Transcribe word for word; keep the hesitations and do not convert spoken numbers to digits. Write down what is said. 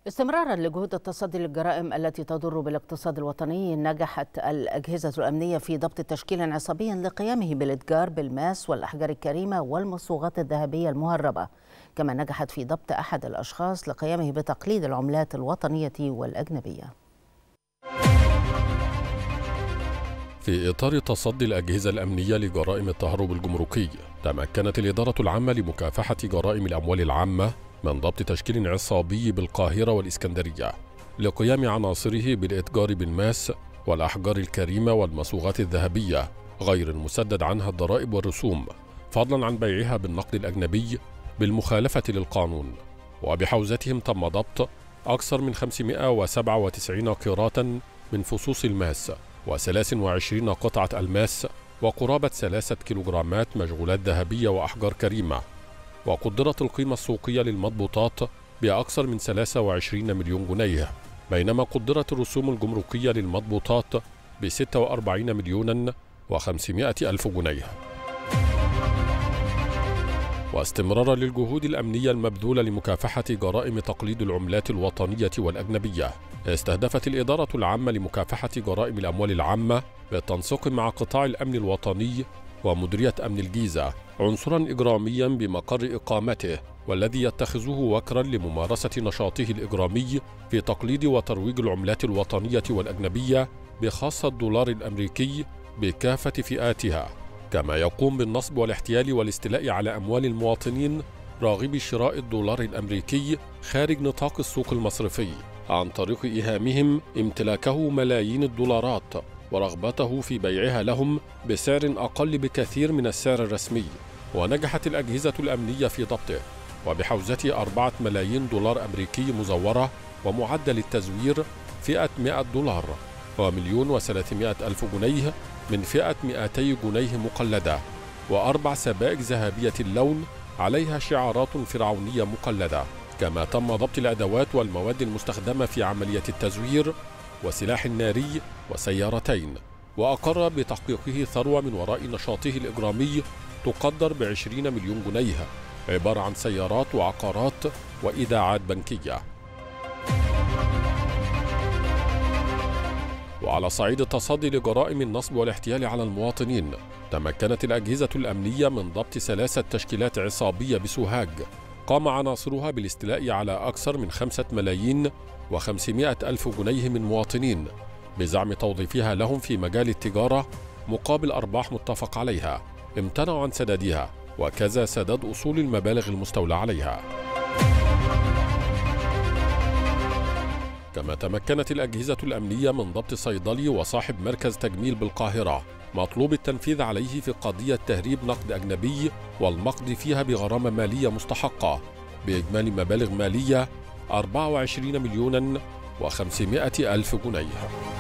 استمرارا لجهود التصدي للجرائم التي تضر بالاقتصاد الوطني، نجحت الأجهزة الأمنية في ضبط تشكيل عصابي لقيامه بالإتجار بالماس والأحجار الكريمة والمصوغات الذهبية المهربة. كما نجحت في ضبط أحد الأشخاص لقيامه بتقليد العملات الوطنية والأجنبية. في إطار تصدي الأجهزة الأمنية لجرائم التهرب الجمركي، تمكنت الإدارة العامة لمكافحة جرائم الأموال العامة من ضبط تشكيل عصابي بالقاهرة والإسكندرية لقيام عناصره بالإتجار بالماس والأحجار الكريمة والمصوغات الذهبية غير المسدد عنها الضرائب والرسوم، فضلا عن بيعها بالنقد الأجنبي بالمخالفة للقانون. وبحوزتهم تم ضبط أكثر من خمسمائة وسبعة وتسعين قيراطا من فصوص الماس وثلاث وعشرين قطعة ألماس وقرابة ثلاثة كيلوغرامات مشغولات ذهبية وأحجار كريمة. وقدرت القيمة السوقية للمضبوطات بأكثر من ثلاثة وعشرين مليون جنيه، بينما قدرت الرسوم الجمركية للمضبوطات ب ستة وأربعين مليون وخمسمائة ألف جنيه. واستمرارا للجهود الأمنية المبذولة لمكافحة جرائم تقليد العملات الوطنية والأجنبية، استهدفت الإدارة العامة لمكافحة جرائم الأموال العامة بالتنسيق مع قطاع الأمن الوطني ومديرية أمن الجيزة عنصرا إجراميا بمقر إقامته، والذي يتخذه وكرا لممارسة نشاطه الإجرامي في تقليد وترويج العملات الوطنية والأجنبية بخاصة الدولار الأمريكي بكافة فئاتها، كما يقوم بالنصب والاحتيال والاستيلاء على أموال المواطنين راغبي شراء الدولار الأمريكي خارج نطاق السوق المصرفي عن طريق إيهامهم امتلاكه ملايين الدولارات ورغبته في بيعها لهم بسعر أقل بكثير من السعر الرسمي. ونجحت الأجهزة الأمنية في ضبطه وبحوزته أربعة ملايين دولار أمريكي مزورة ومعدل التزوير فئة مئة دولار ومليون وثلاثمائة ألف جنيه من فئة مئتي جنيه مقلدة، وأربع سبائك ذهبية اللون عليها شعارات فرعونية مقلدة. كما تم ضبط الأدوات والمواد المستخدمة في عملية التزوير وسلاح ناري وسيارتين. وأقر بتحقيقه ثروة من وراء نشاطه الإجرامي تقدر بعشرين مليون جنيه، عبارة عن سيارات وعقارات وإيداعات بنكية. وعلى صعيد التصدي لجرائم النصب والاحتيال على المواطنين، تمكنت الأجهزة الأمنية من ضبط ثلاثة تشكيلات عصابية بسوهاج قام عناصرها بالاستيلاء على أكثر من خمسة ملايين وخمسمائة ألف جنيه من مواطنين بزعم توظيفها لهم في مجال التجارة مقابل أرباح متفق عليها امتنعوا عن سدادها، وكذا سداد أصول المبالغ المستولى عليها. كما تمكنت الأجهزة الأمنية من ضبط صيدلي وصاحب مركز تجميل بالقاهرة مطلوب التنفيذ عليه في قضية تهريب نقد أجنبي والمقضي فيها بغرامة مالية مستحقة بإجمالي مبالغ مالية أربعة وعشرين مليون وخمسمائة ألف جنيه.